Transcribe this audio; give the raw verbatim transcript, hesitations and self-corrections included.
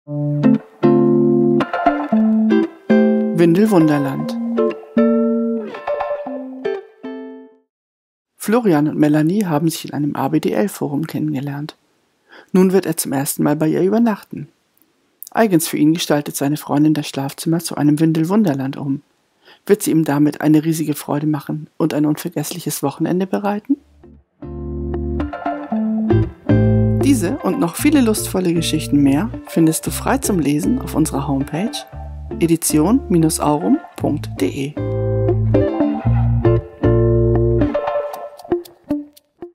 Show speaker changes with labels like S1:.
S1: Windelwunderland. Florian und Melanie haben sich in einem A B D L-Forum kennengelernt. Nun wird er zum ersten Mal bei ihr übernachten. Eigens für ihn gestaltet seine Freundin das Schlafzimmer zu einem Windelwunderland um. Wird sie ihm damit eine riesige Freude machen und ein unvergessliches Wochenende bereiten? Diese und noch viele lustvolle Geschichten mehr findest du frei zum Lesen auf unserer Homepage edition Bindestrich aurum Punkt de.